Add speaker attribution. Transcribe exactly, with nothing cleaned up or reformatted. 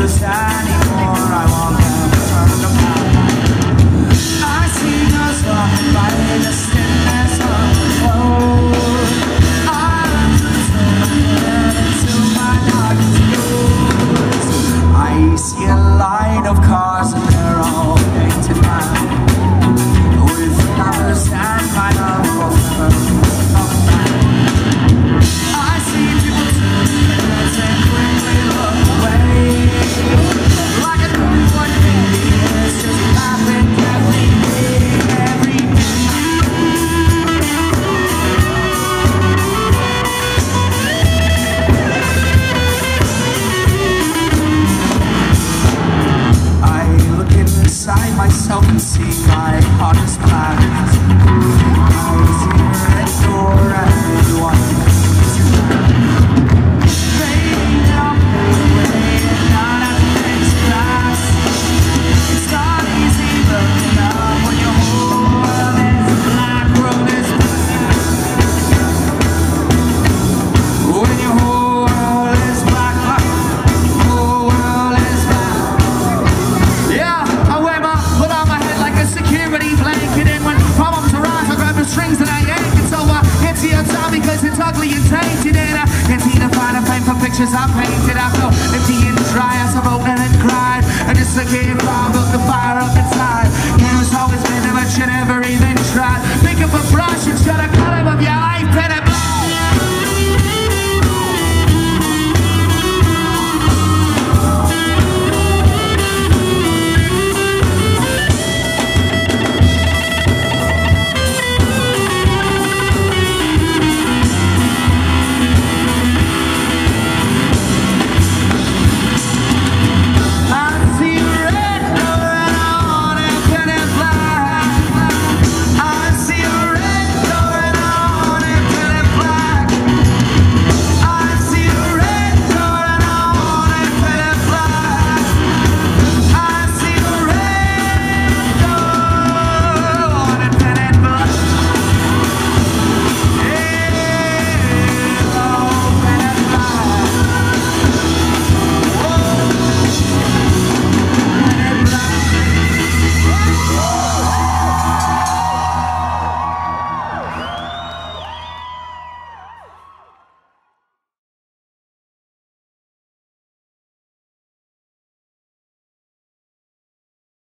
Speaker 1: colors anymore. I want them turned apart. I see the sun by the stillness of the road. I turn into my darkest blues. I see a line of cars and they're all painted black, with flowers and my love will never come back. I see people turning heads and quickly look away, like a newborn baby is just laughing every day, every inside myself and see my heart is black. I fear and ignore everyone. Fading out away and not at the next class. It's not easy looking up when your whole world is black. World is black. When your whole world is black. Whole world is black. Yeah. Security blanket, and when problems arise I grab the strings and I yank it so I hit to your time because it's ugly and tainted, and I can't seem to find a frame for pictures I painted. I feel empty and dry as I've opened and cried, and just a kid fire built the fire up inside. You was always been there but you never even tried. Pick up a brush and try to cut him up, yeah.